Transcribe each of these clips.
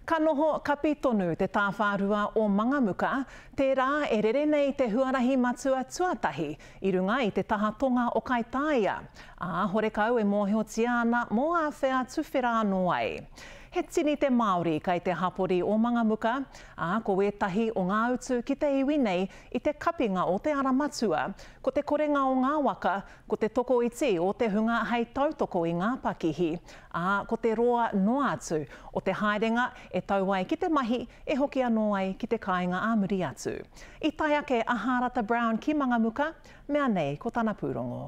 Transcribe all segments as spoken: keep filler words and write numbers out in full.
Ka noho kapi tonu te tāwhārua o Mangamuka, tērā e rere nei te huarahi matua tuatahi i runga i te taha tonga o Kaitaia. A horekau e mōhiotia ana mō a whea tuwhera anō ai. He tini te Māori kai te hapori o Mangamuka, a ko etahi o ngā utu ki te iwi nei i te kapinga o te ara matua, ko te korenga o ngā waka, ko te toko iti o te hunga hei tautoko i ngā pakihi, a ko te roa noa atu o te haerenga e tau ai ki te mahi e hoki anō ai ki te kāinga a muri atu. I tai ake a Harata Brown ki Mangamuka, mea nei ko tana pūrongo.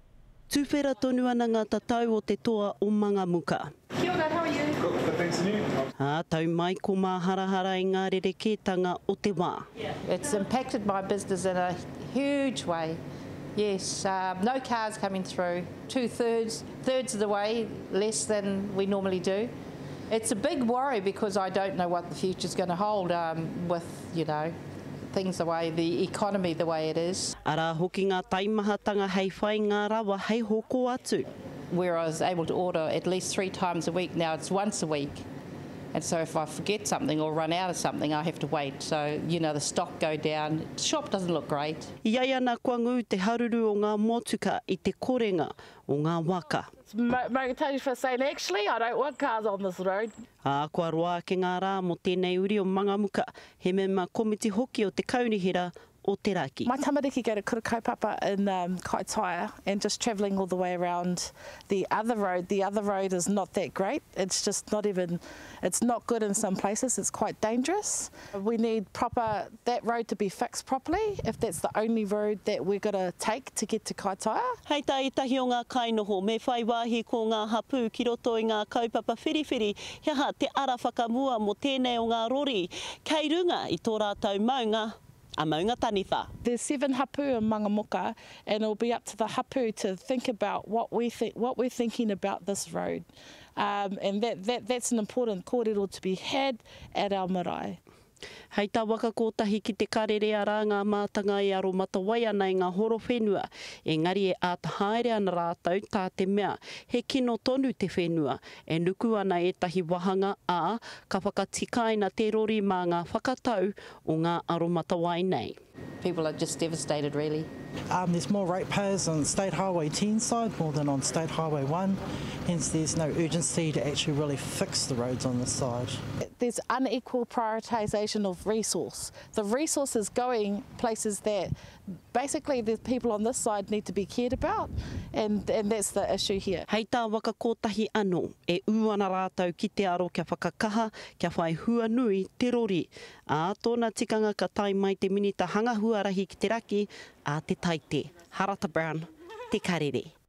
Tuwhera tonu ana ngā tatau o te toa o Mangamuka. Kia ora, how are you? Good, good, thanks and you. A tau mai ko mā harahara i ngā rerekētanga o te wā. It's impacted my business in a huge way. Yes, um, no cars coming through, two thirds, thirds of the way less than we normally do. It's a big worry because I don't know what the future's going to hold um, with, you know, things the way, the economy the way it is. Ara hoki ngā taimahatanga hei whai ngā rawa hei hoko atu. Where I was able to order at least three times a week, now it's once a week. And so if I forget something or run out of something, I have to wait. So, you know, the stock go down. The shop doesn't look great. Iai ana kua ngu te haruru o ngā motuka i te korenga o ngā waka. Mangamuka for saying, actually, I don't want cars on this road. A kua roa ke ngā rā mo tēnei uri o Mangamuka, he me ma komiti hoki o te kaunihira o te raki. My tamariki go to Kura kaupapa in um, Kaitaia and just travelling all the way around the other road. The other road is not that great. It's just not even, it's not good in some places. It's quite dangerous. We need proper, that road to be fixed properly if that's the only road that we're going to take to get to Kaitaia. Hei tai tahi o ngā kainoho, me whai wāhi ko ngā hapū ki roto i ngā kaupapa whiriwhiri, he aha te ara whakamua mo tēnei o ngā rori, kei runga i tō rātou maunga. A maunga taniwha. There's seven hapu in Mangamuka, and it'll be up to the hapu to think about what we think, what we're thinking about this road, um, and that, that that's an important kōrero to be had at our marae. Hei tā waka kōtahi ki te karere a rā ngā mātanga e aro matawai ana i ngā horo whenua. Engari e ātahaere ana rātau tā te mea. He kino tonu te whenua. E nuku ana e tahi wahanga a ka whakatikaina te rori mā ngā whakatau o ngā aro matawai nei. People are just devastated, really. Um, there's more ratepayers on State Highway ten side more than on State Highway one, hence there's no urgency to actually really fix the roads on this side. There's unequal prioritisation of resource. The resource is going places that basically the people on this side need to be cared about, and, and that's the issue here. Hei tā waka kōtahi anō, e ū ana rātau ki te aro kia whakakaha, kia whai hua nui te rori. A tōna tikanga ka tai mai te minita hanga huarahi ki te raki, a te taite. Harata Brown, te karere.